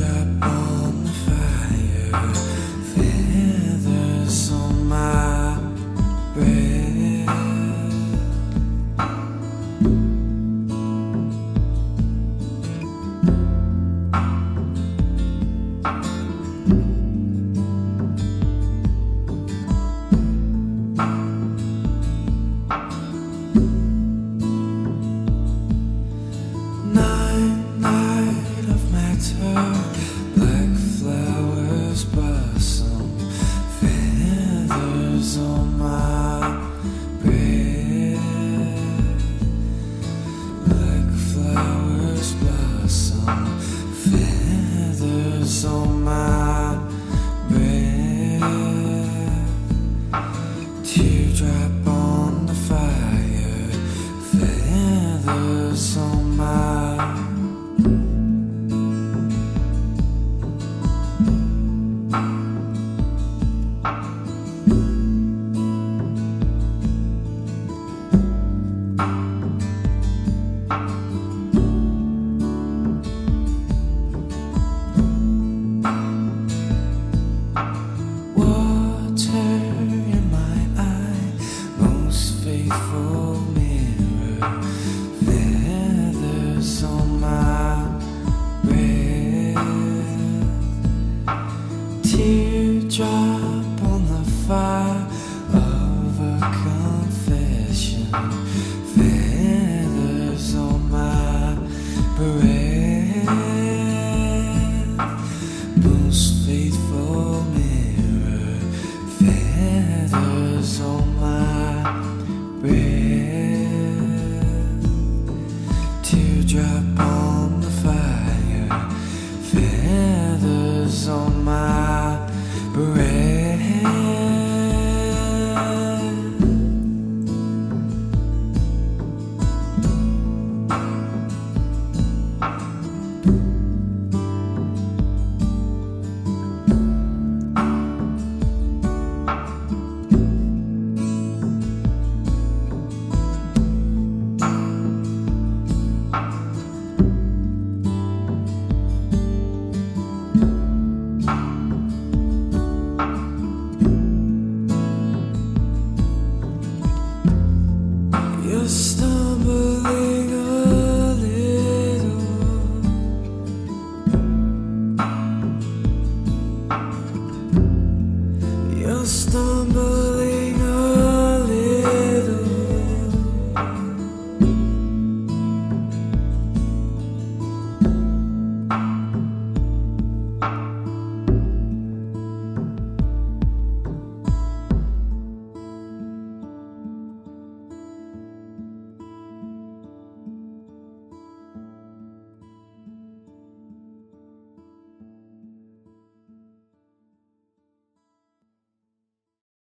Teardrop on the fire, feathers on my breath. Night of matter, black flowers blossom, feathers on my breath. Black flowers blossom, feathers on my breath. Teardrop on the fire, feathers on my faithful mirror, feathers on my breath. Teardrop on the fire of a confession, feathers on my breath. Most faithful mirror, feathers on my breath. Teardrop on